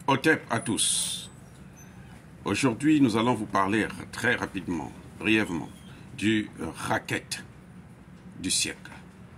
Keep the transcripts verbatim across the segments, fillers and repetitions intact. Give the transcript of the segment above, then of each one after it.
Hotep à tous. Aujourd'hui, nous allons vous parler très rapidement, brièvement, du racket du siècle.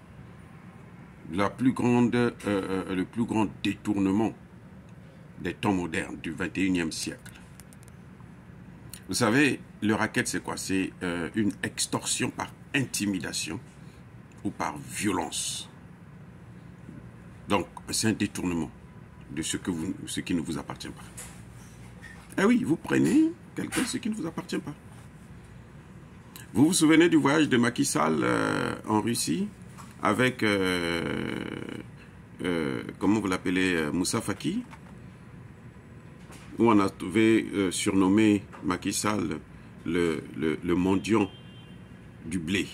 La plus grande, euh, le plus grand détournement des temps modernes du vingt et unième siècle. Vous savez, le racket, c'est quoi? C'est euh, une extorsion par intimidation ou par violence. Donc, c'est un détournement de ce, que vous, ce qui ne vous appartient pas. Eh oui, vous prenez quelqu'un ce qui ne vous appartient pas. Vous vous souvenez du voyage de Macky Sall euh, en Russie avec, euh, euh, comment vous l'appelez, euh, Moussa Faki, où on avait euh, surnommé Macky Sall le, le, le mendiant du blé.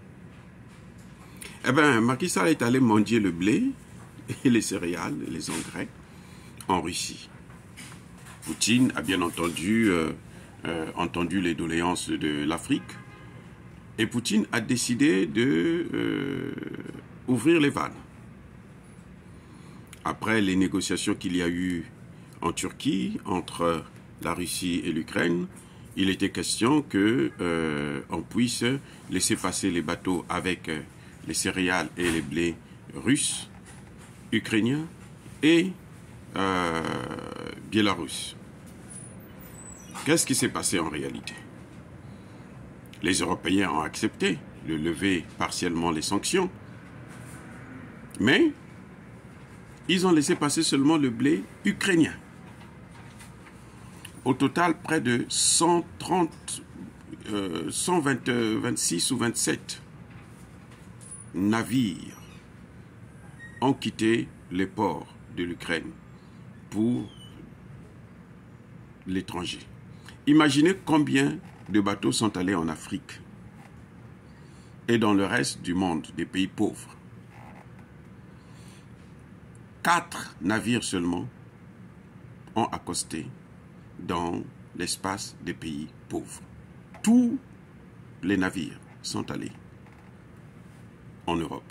Eh bien, Macky Sall est allé mendier le blé et les céréales, et les engrais en Russie. Poutine a bien entendu euh, euh, entendu les doléances de l'Afrique et Poutine a décidé de euh, ouvrir les vannes. Après les négociations qu'il y a eu en Turquie entre la Russie et l'Ukraine, il était question que euh, on puisse laisser passer les bateaux avec euh, les céréales et les blés russes, ukrainiens et euh, biélorusses. Qu'est-ce qui s'est passé en réalité? Les Européens ont accepté de lever partiellement les sanctions, mais ils ont laissé passer seulement le blé ukrainien. Au total, près de cent trente, euh, cent vingt, vingt-six ou vingt-sept navires ont quitté les ports de l'Ukraine pour l'étranger. Imaginez combien de bateaux sont allés en Afrique et dans le reste du monde, des pays pauvres. Quatre navires seulement ont accosté dans l'espace des pays pauvres. Tous les navires sont allés en Europe.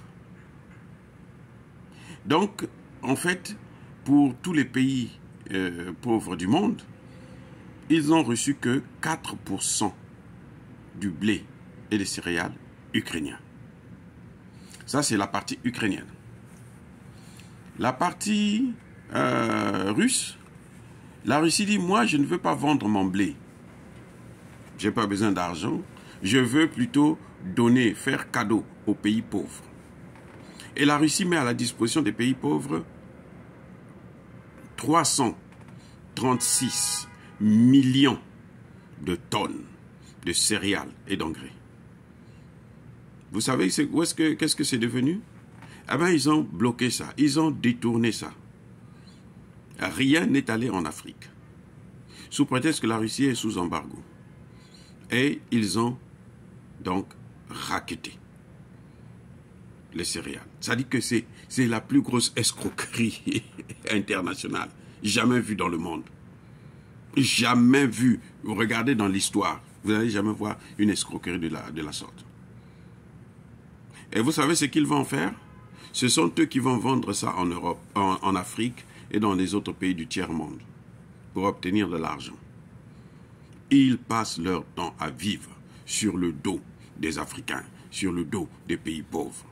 Donc, en fait, pour tous les pays euh, pauvres du monde, ils n'ont reçu que quatre pour cent du blé et des céréales ukrainiens. Ça, c'est la partie ukrainienne. La partie euh, russe, la Russie dit, moi, je ne veux pas vendre mon blé. Je n'ai pas besoin d'argent. Je veux plutôt donner, faire cadeau aux pays pauvres. Et la Russie met à la disposition des pays pauvres trois cent trente-six millions de tonnes de céréales et d'engrais. Vous savez où est-ce que, qu'est-ce que c'est devenu? Eh bien, ils ont bloqué ça, ils ont détourné ça. Rien n'est allé en Afrique, sous prétexte que la Russie est sous embargo. Et ils ont donc racketé les céréales. Ça dit que c'est la plus grosse escroquerie internationale jamais vue dans le monde. Jamais vue. Vous regardez dans l'histoire, vous n'allez jamais voir une escroquerie de la, de la sorte. Et vous savez ce qu'ils vont faire? Ce sont eux qui vont vendre ça en Europe, en, en Afrique et dans les autres pays du tiers-monde pour obtenir de l'argent. Ils passent leur temps à vivre sur le dos des Africains, sur le dos des pays pauvres.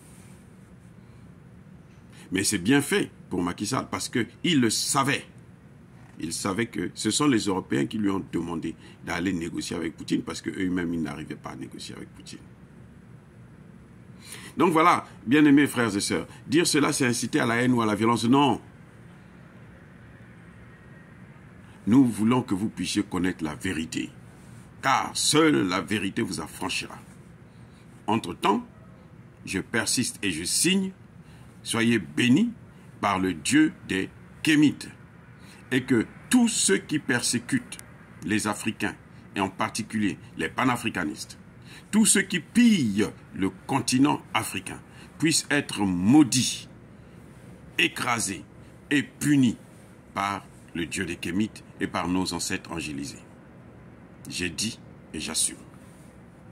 Mais c'est bien fait pour Macky Sall parce qu'il le savait. Il savait que ce sont les Européens qui lui ont demandé d'aller négocier avec Poutine parce qu'eux-mêmes, ils n'arrivaient pas à négocier avec Poutine. Donc voilà, bien-aimés frères et sœurs, dire cela, c'est inciter à la haine ou à la violence. Non. Nous voulons que vous puissiez connaître la vérité, car seule la vérité vous affranchira. Entre-temps, je persiste et je signe, soyez bénis par le Dieu des Kémites, et que tous ceux qui persécutent les Africains, et en particulier les panafricanistes, tous ceux qui pillent le continent africain, puissent être maudits, écrasés et punis par le Dieu des Kémites et par nos ancêtres angélisés. J'ai dit et j'assume.